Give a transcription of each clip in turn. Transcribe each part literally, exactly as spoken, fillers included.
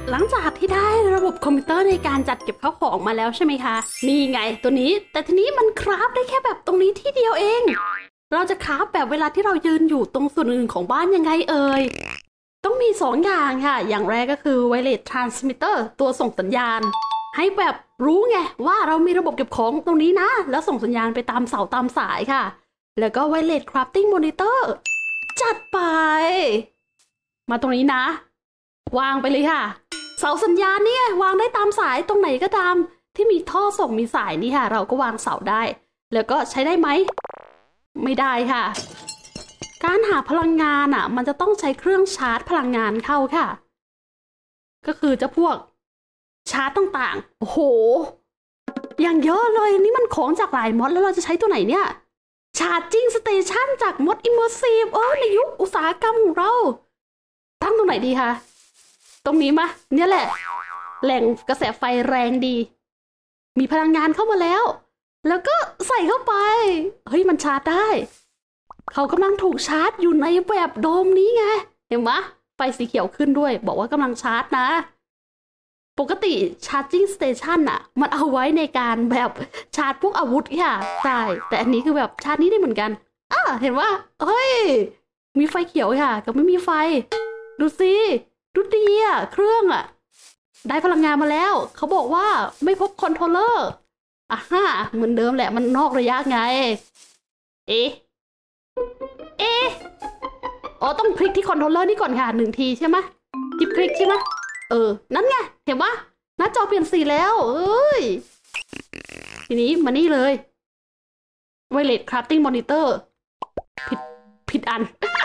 หลังจากที่ได้ระบบคอมพิวเตอร์ในการจัดเก็บข้าวของมาแล้วใช่ไหมคะนี่ไงตัวนี้แต่ทีนี้มันคราฟได้แค่แบบตรงนี้ที่เดียวเองเราจะคราฟแบบเวลาที่เรายืนอยู่ตรงส่วนอื่นของบ้านยังไงเอ่ยต้องมีสองอย่างค่ะอย่างแรกก็คือ wireless transmitter ตัวส่งสัญญาณให้แบบรู้ไงว่าเรามีระบบเก็บของตรงนี้นะแล้วส่งสัญญาณไปตามเสาตามสายค่ะแล้วก็ wireless crafting monitor จัดไปมาตรงนี้นะวางไปเลยค่ะเสาสัญญาณนี่ไงวางได้ตามสายตรงไหนก็ตามที่มีท่อส่งมีสายนี่ค่ะเราก็วางเสาได้แล้วก็ใช้ได้ไหมไม่ได้ค่ะการหาพลังงานอ่ะมันจะต้องใช้เครื่องชาร์จพลังงานเข้าค่ะก็คือจะพวกชาร์จต่างๆโอ้โหอย่างเยอะเลยนี่มันของจากหลายมอดแล้วเราจะใช้ตัวไหนเนี่ยชาร์จจิ้งสเตชันจากมอดอิมเมอร์ซีฟเออในยุคอุตสาหกรรมของเราตั้งตรงไหนดีคะตรงนี้มะเนี่ยแหละแหล่งกระแสไฟแรงดีมีพลังงานเข้ามาแล้วแล้วก็ใส่เข้าไปเฮ้ยมันชาร์จได้เขากำลังถูกชาร์จอยู่ในแบบโดมนี้ไงเห็นไหมไฟสีเขียวขึ้นด้วยบอกว่ากำลังชาร์จนะปกติชาร์จิ่งสเตชันอะมันเอาไว้ในการแบบชาร์จพวกอาวุธค่ะใช่แต่อันนี้คือแบบชาร์จนี้ได้เหมือนกันอ่ะเห็นว่าเฮ้ยมีไฟเขียวค่ะกับไม่มีไฟดูสิดูดีอะเครื่องอะได้พลังงานมาแล้วเขาบอกว่าไม่พบคอนโทรลเลอร์อ่ะฮะเหมือนเดิมแหละมันนอกระยะไงเอ๊ะเอ๊ะอ๋อต้องคลิกที่คอนโทรลเลอร์นี่ก่อนค่ะหนึ่งทีใช่ไหมจิบคลิกใช่ไหมเออนั่นไงเห็นปะหน้าจอเปลี่ยนสีแล้วเอ้ยทีนี้มานี่เลย wireless crafting monitor ผิดผิดอัน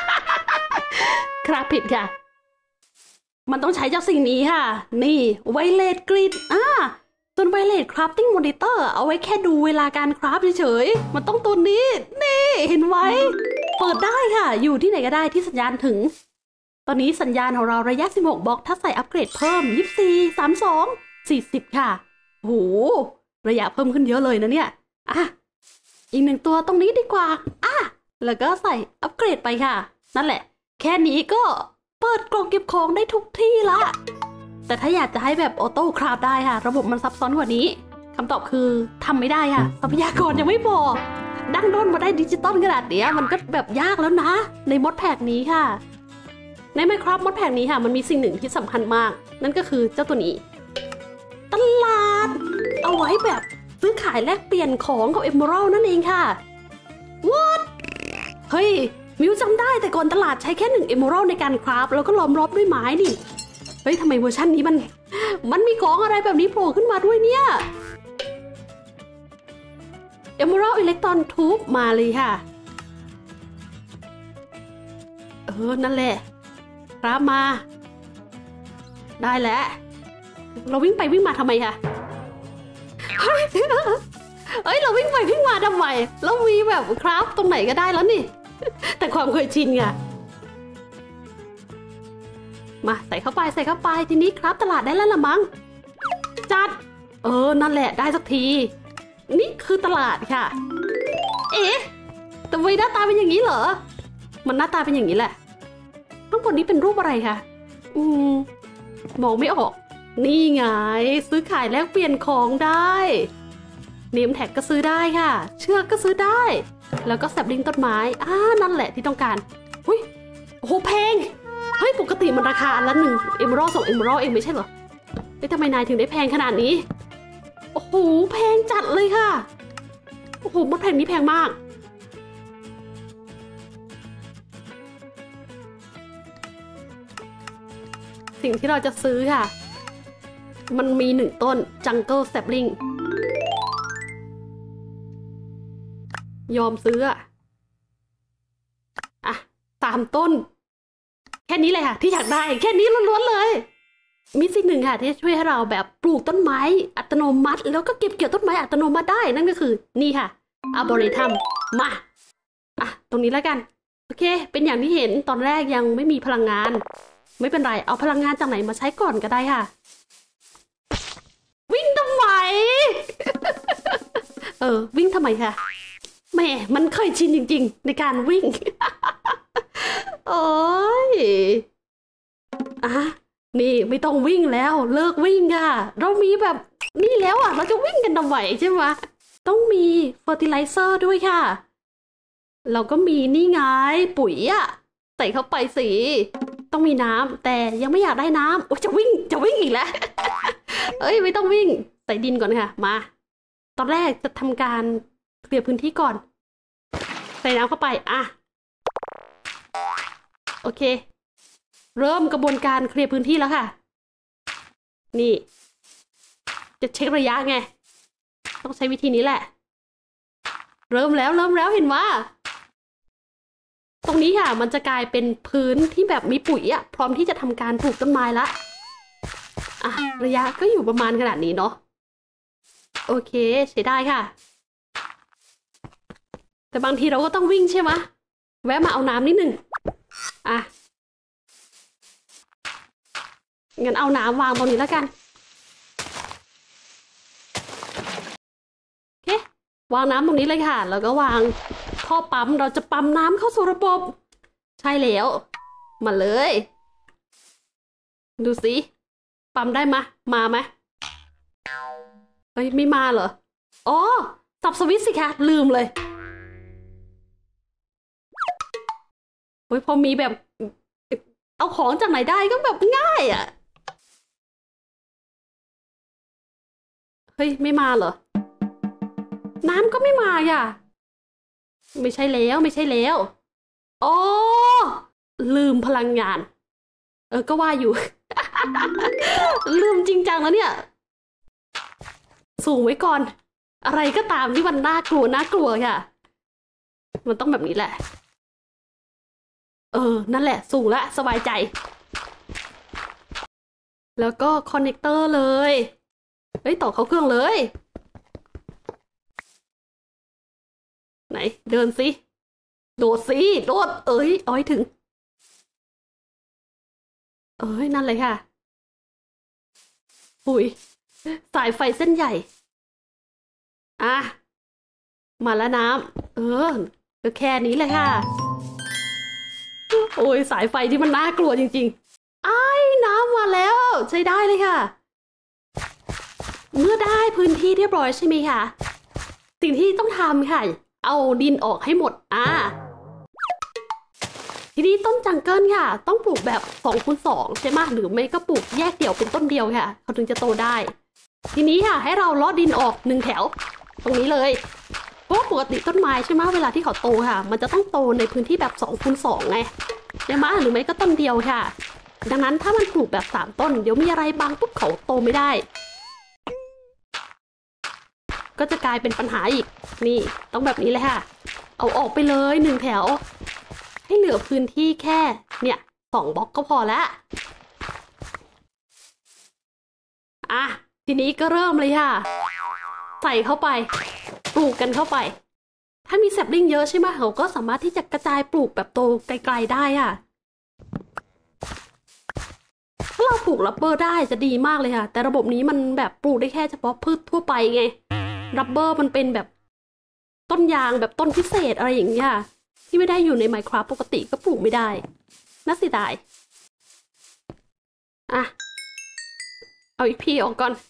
ครับผิดค่ะมันต้องใช้เจ้าสิ่งนี้ค่ะนี่ wireless grid อ่าส่วน wireless crafting monitor เอาไว้แค่ดูเวลาการคราฟเฉยๆมันต้องตัวนี้นี่เห็นไว้เปิดได้ค่ะอยู่ที่ไหนก็ได้ที่สัญญาณถึงตอนนี้สัญญาณของเราระยะสิบหกบล็อกถ้าใส่อัปเกรดเพิ่มยี่สิบสี่ สามสิบสอง สี่สิบค่ะโหระยะเพิ่มขึ้นเยอะเลยนะเนี่ยอ่ะอีกหนึ่งตัวตรงนี้ดีกว่าอ่ะแล้วก็ใส่อัปเกรดไปค่ะนั่นแหละแค่นี้ก็เปิดกล่องเก็บของได้ทุกที่ละแต่ถ้าอยากจะให้แบบออโต้คราฟได้ค่ะระบบมันซับซ้อนกว่านี้คำตอบคือทำไม่ได้ค่ะทรัพยากรยังไม่พอดั้งด้นมาได้ดิจิตอลขนาดนี้มันก็แบบยากแล้วนะในมอดแพ็กนี้ค่ะใน Minecraft มอดแพ็กนี้ค่ะมันมีสิ่งหนึ่งที่สำคัญมากนั่นก็คือเจ้าตัวนี้ตลาดเอาไว้แบบซื้อขายแลกเปลี่ยนของกับ Emerald นั่นเองค่ะ What เฮ้ยมิวจำได้แต่ก่อนตลาดใช้แค่หนึ่ง Emerald ในการคราฟแล้วก็ล้อมรอบด้วยไม้นี่เฮ้ยทำไมเวอร์ชันนี้มันมันมีของอะไรแบบนี้โผล่ขึ้นมาด้วยเนี่ย Emerald Electron Tube มาเลยค่ะเออนั่นแหละครับมาได้แล้วเราวิ่งไปวิ่งมาทำไมคะเฮ้ยเฮ้ยเราวิ่งไปวิ่งมาทำไมเรามีแบบคราฟตรงไหนก็ได้แล้วนี่แต่ความเคยชินไงมาใส่เข้าไปใส่เข้าไปทีนี้ครับตลาดได้แล้วละมั้งจัดเออนั่นแหละได้สักทีนี่คือตลาดค่ะเอ๊ะแต่ไว้หน้าตาเป็นอย่างนี้เหรอมันหน้าตาเป็นอย่างนี้แหละข้างบนนี้เป็นรูปอะไรคะอืมมองไม่ออกนี่ไงซื้อขายแลกเปลี่ยนของได้เนมแท็กก็ซื้อได้ค่ะเชือกก็ซื้อได้แล้วก็แซบลิงต้นไม้อ่านั่นแหละที่ต้องการหุ้ยโอ้โหแพงเฮ้ยปกติมันราคาอันละหนึ่งเอมเมอรัลด์สองเอมเมอรัลด์เองไม่ใช่เหรอเฮ้ยทำไมนายถึงได้แพงขนาดนี้โอ้โหแพงจัดเลยค่ะโอ้โหมดแพงนี้แพงมากสิ่งที่เราจะซื้อค่ะมันมีหนึ่งต้น Jungle Sapling ยอมซื้ออะอ่ะสามต้นแค่นี้เลยค่ะที่อยากได้แค่นี้ล้วนๆเลยมีสิ่งหนึ่งค่ะที่ช่วยให้เราแบบปลูกต้นไม้อัตโนมัติแล้วก็เก็บเกี่ยวต้นไม้อัตโนมัติได้นั่นก็คือนี่ค่ะ Arboretum มาอ่ะตรงนี้แล้วกันโอเคเป็นอย่างที่เห็นตอนแรกยังไม่มีพลังงานไม่เป็นไรเอาพลังงานจากไหนมาใช้ก่อนก็ได้ค่ะวิ่งทำไม เออวิ่งทำไมคะแม่มันเคยชินจริงๆในการวิ่ง โอ้ยอ่ะนี่ไม่ต้องวิ่งแล้วเลิกวิ่งค่ะเรามีแบบนี่แล้วอ่ะเราจะวิ่งกันทำไมใช่ไหมต้องมีเฟอร์ติไลเซอร์ด้วยค่ะเราก็มีนี่ไงปุ๋ยอ่ะใส่เข้าไปสิต้องมีน้ำแต่ยังไม่อยากได้น้ำโอ้จะวิ่งจะวิ่งอีกแล้ว เอ้ยไม่ต้องวิ่งใส่ดินก่อนค่ะมาตอนแรกจะทำการเคลียร์พื้นที่ก่อนใส่น้ำเข้าไปอ่ะโอเคเริ่มกระบวนการเคลียร์พื้นที่แล้วค่ะนี่จะเช็คระยะไงต้องใช้วิธีนี้แหละเริ่มแล้วเริ่มแล้วเห็นว่าตรงนี้ค่ะมันจะกลายเป็นพื้นที่แบบมีปุ๋ยอะพร้อมที่จะทำการปลูกต้นไม้ละอ่ะระยะก็อยู่ประมาณขนาดนี้เนาะโอเคใช้ได้ค่ะแต่บางทีเราก็ต้องวิ่งใช่ไหมแวะมาเอาน้ำนิดหนึ่งอ่ะงั้นเอาน้ำวางตรงนี้แล้วกันโอเควางน้ำตรงนี้เลยค่ะแล้วก็วางท่อปั๊มเราจะปั๊มน้ำเข้าสู่ระบบใช่แล้วมาเลยดูสิปั๊มได้มะมาไหมเฮ้ยไม่มาเหรออ๋อสับสวิตช์สิคะลืมเลยเฮ้ยพอมีแบบเอาของจากไหนได้ก็แบบง่ายอ่ะเฮ้ยไม่มาเหรอน้ำก็ไม่มาอ่ะไม่ใช่แล้วไม่ใช่แล้วอ๋อลืมพลังงานเออก็ว่าอยู่ ลืมจริงจังแล้วเนี่ยสูงไว้ก่อนอะไรก็ตามที่มันน่ากลัวน่ากลัวค่ะมันต้องแบบนี้แหละเออนั่นแหละสูงละสบายใจแล้วก็คอนเนคเตอร์เลยเฮ้ยต่อเข้าเครื่องเลยไหนเดินสิโดดสิโดดเอ้ยเอาให้ถึงเอ้ยนั่นเลยค่ะหุยสายไฟเส้นใหญ่อ่ะมาแล้วน้ำเออก็แค่นี้เลยค่ะโอ้ยสายไฟที่มันน่ากลัวจริงๆไอ้น้ำมาแล้วใช้ได้เลยค่ะเมื่อได้พื้นที่เรียบร้อยใช่ไหมคะสิ่งที่ต้องทำค่ะเอาดินออกให้หมดอ่าทีนี้ต้นจังเกิลค่ะต้องปลูกแบบสองคูณสองใช่ไหมหรือไม่ก็ปลูกแยกเดี่ยวเป็นต้นเดียวค่ะเขาถึงจะโตได้ทีนี้ค่ะให้เราลอดดินออกหนึ่งแถวตรงนี้เลยเพราะปกติต้นไม้ใช่ไหมเวลาที่เขาโตค่ะมันจะต้องโตในพื้นที่แบบสองคูณสองไงใช่ไหมหรือไม่ก็ต้นเดียวค่ะดังนั้นถ้ามันปลูกแบบสามต้นเดี๋ยวมีอะไรบางปุ๊บเขาโตไม่ได้ก็จะกลายเป็นปัญหาอีกนี่ต้องแบบนี้เลยค่ะเอาออกไปเลยหนึ่งแถวให้เหลือพื้นที่แค่เนี่ยสองบล็อกก็พอแล้วอ่ะทีนี้ก็เริ่มเลยค่ะใส่เข้าไปปลูกกันเข้าไปถ้ามีแซปลิงเยอะใช่ไหมเขาก็สามารถที่จะกระจายปลูกแบบโตไกลๆได้ค่ะถ้าเราปลูกรับเบอร์ได้จะดีมากเลยค่ะแต่ระบบนี้มันแบบปลูกได้แค่เฉพาะพืชทั่วไปไงรับเบอร์มันเป็นแบบต้นยางแบบต้นพิเศษอะไรอย่างเงี้ยที่ไม่ได้อยู่ใน Minecraft ปกติก็ปลูกไม่ได้น่าเสียดายอ่ะเอาอีกพีออกก่อน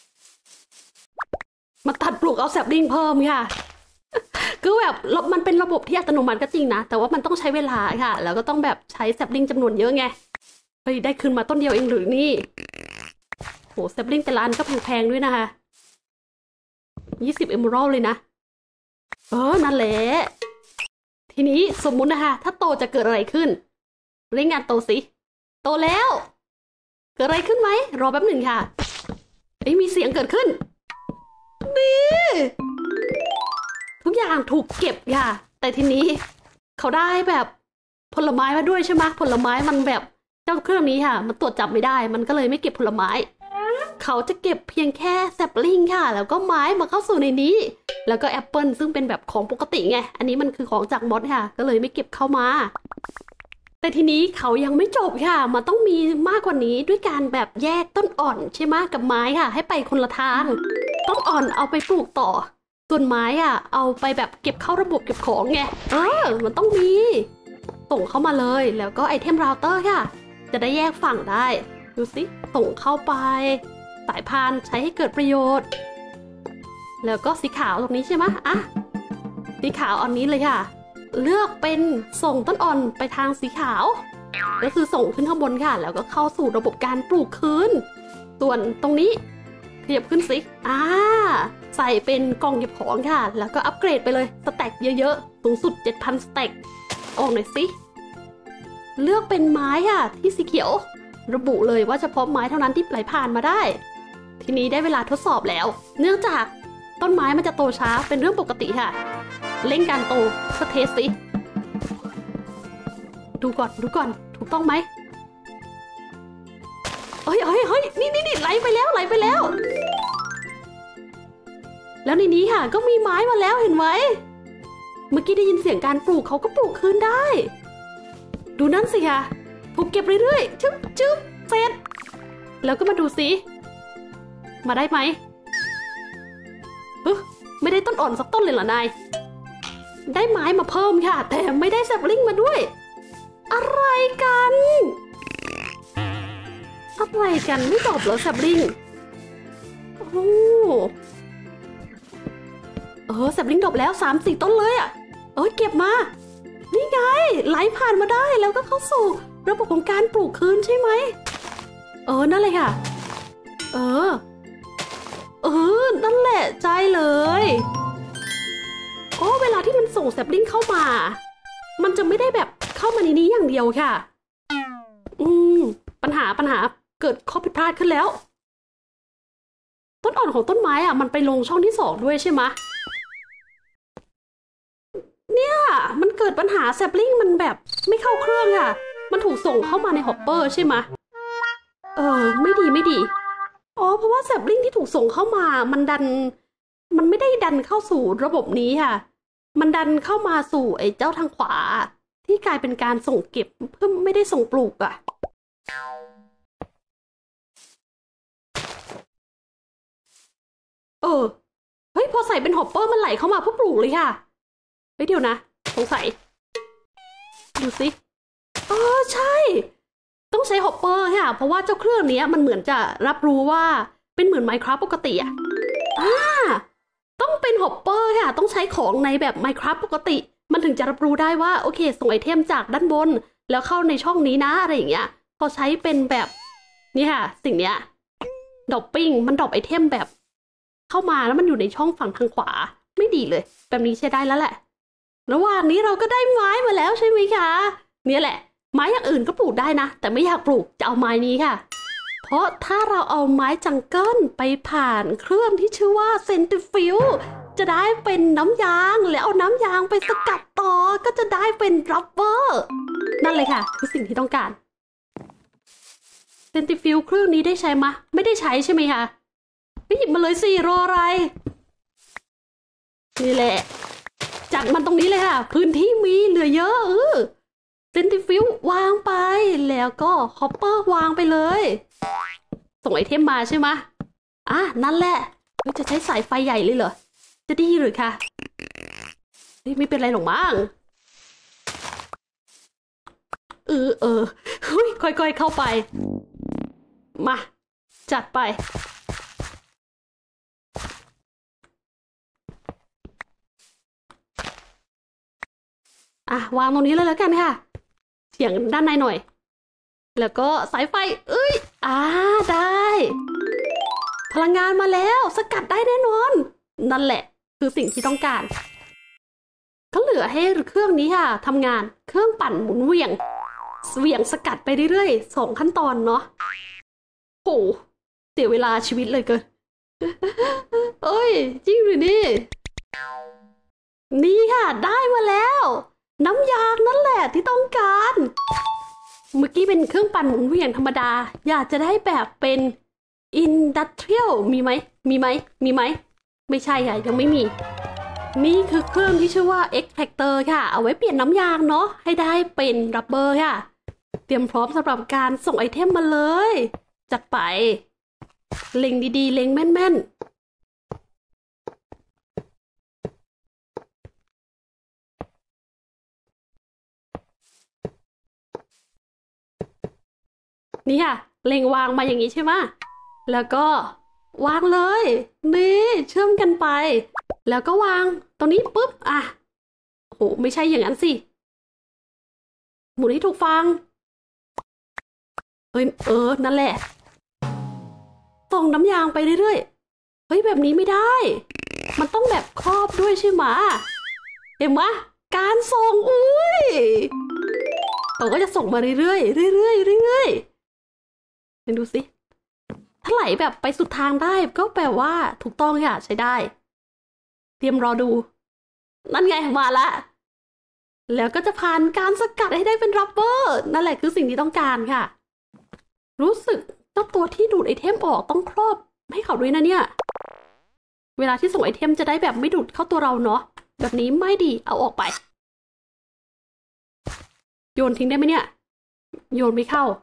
มาตัดปลูกเอาแซปลิงเพิ่มค่ะคือแบบมันเป็นระบบที่อัตโนมัติก็จริงนะแต่ว่ามันต้องใช้เวลาค่ะแล้วก็ต้องแบบใช้แซปลิงจำนวนเยอะไงเฮ้ยได้คืนมาต้นเดียวเองหรือนี่โหแซปลิงแต่ละอันก็แพงๆด้วยนะคะยี่สิบเอเมอรัลเลยนะเออนั่นแหละทีนี้สมมุตินะคะถ้าโตจะเกิดอะไรขึ้นเร่งงานโตสิโตแล้วเกิดอะไรขึ้นไหมรอแป๊บหนึ่งค่ะเอ้ยมีเสียงเกิดขึ้นนี่ทุกอย่างถูกเก็บค่ะแต่ทีนี้เขาได้แบบผลไม้มาด้วยใช่ไหมผลไม้มันแบบเจ้าเครื่องนี้ค่ะมันตรวจจับไม่ได้มันก็เลยไม่เก็บผลไม้เขาจะเก็บเพียงแค่แซปลิงค่ะแล้วก็ไม้มาเข้าสู่ในนี้แล้วก็แอปเปิลซึ่งเป็นแบบของปกติไงอันนี้มันคือของจากมอดค่ะก็เลยไม่เก็บเข้ามาแต่ทีนี้เขายังไม่จบค่ะมันต้องมีมากกว่านี้ด้วยการแบบแยกต้นอ่อนใช่ไหมกับไม้ค่ะให้ไปคนละทางต้นอ่อนเอาไปปลูกต่อส่วนไม้อ่ะเอาไปแบบเก็บเข้าระบบเก็บของไงเออมันต้องมีส่งเข้ามาเลยแล้วก็ไอเทมเราเตอร์ค่ะจะได้แยกฝั่งได้ดูสิส่งเข้าไปสายพานใช้ให้เกิดประโยชน์แล้วก็สีขาวตรงนี้ใช่ไหมอ่ะสีขาวอันนี้เลยค่ะเลือกเป็นส่งต้นอ่อนไปทางสีขาวก็คือส่งขึ้นข้างบนค่ะแล้วก็เข้าสู่ระบบการปลูกคืนส่วนตรงนี้ขยับขึ้นสิอ่าใส่เป็นกล่องเก็บของค่ะแล้วก็อัปเกรดไปเลยสแต็กเยอะๆสูงสุด เจ็ดพัน สแต็กออกหน่อยสิเลือกเป็นไม้ค่ะที่สีเขียวระบุเลยว่าเฉพาะไม้เท่านั้นที่ไหลผ่านมาได้ทีนี้ได้เวลาทดสอบแล้วเนื่องจากต้นไม้มันจะโตช้าเป็นเรื่องปกติค่ะเร่งการโตก็เทสสิดูก่อนดูก่อนถูกต้องไหมเฮ้ยเฮ้ยเฮ้ยนี่นี่นี่ไหลไปแล้วไหลไปแล้วแล้วในนี้ค่ะก็มีไม้มาแล้วเห็นไหมเมื่อกี้ได้ยินเสียงการปลูกเขาก็ปลูกคืนได้ดูนั่นสิค่ะถูกเก็บเรื่อยๆจึ๊บจึ๊บเสร็จแล้วก็มาดูสิมาได้ไหมเฮ้ยไม่ได้ต้นอ่อนสักต้นเลยเหรอนายได้ไม้มาเพิ่มค่ะแต่ไม่ได้แซปลิงมาด้วยอะไรกันอะไรกันไม่จบเหรอแซปลิงโอ้เออแซปลิงดบแล้วสามสี่ต้นเลยอ่ะเออเก็บมานี่ไงไหลผ่านมาได้แล้วก็เข้าสู่ระบบของการปลูกคืนใช่ไหมเออนั่นเลยค่ะเออเออนั่นแหละใจเลยอ๋อเวลาที่มันส่งแซปลิงเข้ามามันจะไม่ได้แบบเข้ามาในนี้อย่างเดียวค่ะอืมปัญหาปัญหาเกิดข้อผิดพลาดขึ้นแล้วต้นอ่อนของต้นไม้อ่ะมันไปลงช่องที่สองด้วยใช่ไหมเนี่ยมันเกิดปัญหาแซปลิงมันแบบไม่เข้าเครื่องค่ะมันถูกส่งเข้ามาในฮอปเปอร์ใช่ไหมเออไม่ดีไม่ดีอ๋อเพราะว่าแซปลิงที่ถูกส่งเข้ามามันดันมันไม่ได้ดันเข้าสู่ระบบนี้ค่ะมันดันเข้ามาสู่ไอ้เจ้าทางขวาที่กลายเป็นการส่งเก็บเพื่อไม่ได้ส่งปลูกอ่ะเออเฮ้ยพอใส่เป็นฮอปเปอร์มันไหลเข้ามาเพื่อปลูกเลยค่ะเฮ้ยเดี๋ยวนะสงสัยดูสิเออใช่ต้องใช้ฮอปเปอร์ค่ะเพราะว่าเจ้าเครื่องนี้มันเหมือนจะรับรู้ว่าเป็นเหมือน Minecraft ปกติอ่ะอ่าต้องเป็นฮอปเปอร์ค่ะต้องใช้ของในแบบ Minecraft ปกติมันถึงจะรับรู้ได้ว่าโอเคส่งไอเทมจากด้านบนแล้วเข้าในช่องนี้นะอะไรอย่างเงี้ยพอใช้เป็นแบบนี่ค่ะสิ่งเนี้ยดรอปปิ้งมันดรอปไอเทมแบบเข้ามาแล้วมันอยู่ในช่องฝั่งทางขวาไม่ดีเลยแบบนี้ใช้ได้แล้วแหละระหว่างนี้เราก็ได้ไม้มาแล้วใช่ไหมคะเนี่ยแหละไม้อย่างอื่นก็ปลูกได้นะแต่ไม่อยากปลูกจะเอาไม้นี้ค่ะเพราะถ้าเราเอาไม้จังเกิลไปผ่านเครื่องที่ชื่อว่าเซนติฟิวจะได้เป็นน้ำยางแล้วเอาน้ำยางไปสกัดต่อก็จะได้เป็นรับเบอร์นั่นเลยค่ะคือสิ่งที่ต้องการเซนติฟิวเครื่องนี้ได้ใช้มะไม่ได้ใช้ใช่ไหมคะไปหยิบมาเลยสิรออะไรนี่แหละจัดมันตรงนี้เลยค่ะพื้นที่มีเหลือเยอะเออเซนติฟิววางไปแล้วก็ฮอปเปอร์วางไปเลยส่งไอเทมมาใช่ไหมอ่ะนั่นแหละจะใช้สายไฟใหญ่เลยเหรอจะดีหรือคะนี่ไม่เป็นไรหรอกมั้งเออเออค่อยๆเข้าไปมาจัดไปอ่ะวางตรงนี้เลยแล้วกันค่ะเสียงด้านในหน่อยแล้วก็สายไฟเอ้ยอ่าได้พลังงานมาแล้วสกัดได้แน่นอนนั่นแหละคือสิ่งที่ต้องการก็เหลือให้เครื่องนี้ค่ะทำงานเครื่องปั่นหมุนเวียงเวียงสกัดไปเรื่อยๆสองขั้นตอนเนาะโหเสียเวลาชีวิตเลยเกินเอ้ยจริงหรือนี่นี่ค่ะได้มาแล้วน้ำยางนั่นแหละที่ต้องการเมื่อกี้เป็นเครื่องปั่นหมุนเวียงธรรมดาอยากจะได้แบบเป็นอินดัสเทรียลมีไหมมีไหมมีไหมไม่ใช่ค่ะยังไม่มีนี่คือเครื่องที่ชื่อว่า Extractor ค่ะเอาไว้เปลี่ยนน้ำยางเนาะให้ได้เป็นรับเบอร์ค่ะเตรียมพร้อมสำหรับการส่งไอเทมมาเลยจัดไปเล็งดีๆเล็งแม่นๆนี่ค่ะเล็งวางมาอย่างนี้ใช่ไหมแล้วก็วางเลยนี่เชื่อมกันไปแล้วก็วางตรงนี้ปุ๊บอ่ะโหไม่ใช่อย่างนั้นสิหมุนให้ถูกฟังเอ้ยเออนั่นแหละส่งน้ำยางไปเรื่อยๆเฮ้ยแบบนี้ไม่ได้มันต้องแบบครอบด้วยใช่ไหมเห็นไหมการส่งอุ้ยเราก็จะส่งมาเรื่อยๆเรื่อยๆเรื่อยๆดูสิถ้าไหลแบบไปสุดทางได้ก็แปลว่าถูกต้องค่ะใช้ได้เตรียมรอดูนั่นไงมาละแล้วก็จะผ่านการสกัดให้ได้เป็นรับเบอร์นั่นแหละคือสิ่งที่ต้องการค่ะรู้สึกเจ้าตัวที่ดูดไอเทมออกต้องครอบให้เขาด้วยนะเนี่ยเวลาที่ส่งไอเทมจะได้แบบไม่ดูดเข้าตัวเราเนาะแบบนี้ไม่ดีเอาออกไปโยนทิ้งได้ไหมเนี่ยโยนไม่เข้า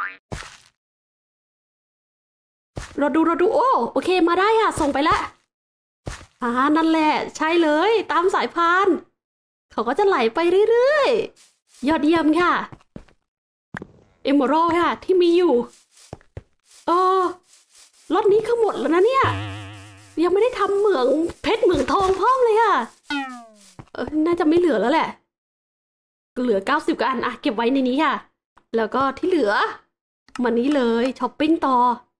เราดูเราดูโอ้โอเคมาได้ค่ะส่งไปแล้วอ่านั่นแหละใช่เลยตามสายพานเขาก็จะไหลไปเรื่อยๆยอดเยี่ยมค่ะเอมเมอรัลด์ค่ะที่มีอยู่เออรถนี้ก็หมดแล้วนะเนี่ยยังไม่ได้ทำเหมืองเพชรเหมืองทองเพิ่มเลยค่ะเออน่าจะไม่เหลือแล้วแหละเหลือเก้าสิบกว่าอันอะเก็บไว้ในนี้ค่ะแล้วก็ที่เหลือมานี้เลยช้อปปิ้งต่อ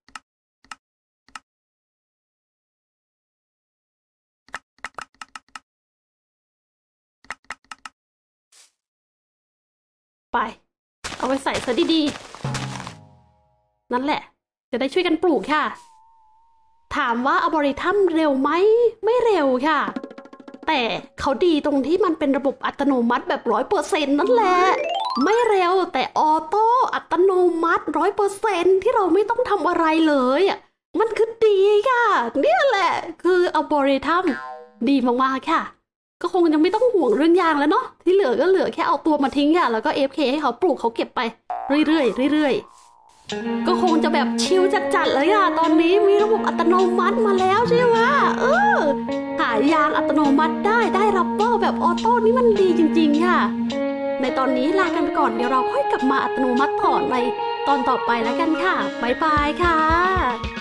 ไปเอาไปใส่ซะดีๆนั่นแหละจะได้ช่วยกันปลูกค่ะถามว่าอัลกอริทึมเร็วไหมไม่เร็วค่ะแต่เขาดีตรงที่มันเป็นระบบอัตโนมัติแบบร้อยเปอร์เซ็นต์นั่นแหละไม่เร็วแต่ออโต้อัตโนมัติร้อยเปอร์เซ็นต์ที่เราไม่ต้องทำอะไรเลยอ่ะมันคือดีค่ะเนี่ยแหละคืออัลกอริทึมดีมากๆค่ะก็คงยังไม่ต้องห่วงเรื่องยางแล้วเนาะที่เหลือก็เหลือแค่เอาตัวมาทิ้งค่ะแล้วก็ เอฟ เค ให้เขาปลูกเขาเก็บไปเรื่อยๆเรื่อยๆก็คงจะแบบชิลจัดๆเลยค่ะตอนนี้มีระบบอัตโนมัติมาแล้วใช่ไหมเออหายางอัตโนมัติได้ได้รับเบอร์แบบออโต้นี่มันดีจริงๆค่ะในตอนนี้ลากันไปก่อนเดี๋ยวเราค่อยกลับมาอัตโนมัติต่อในตอนต่อไปแล้วกันค่ะบ๊ายบายค่ะ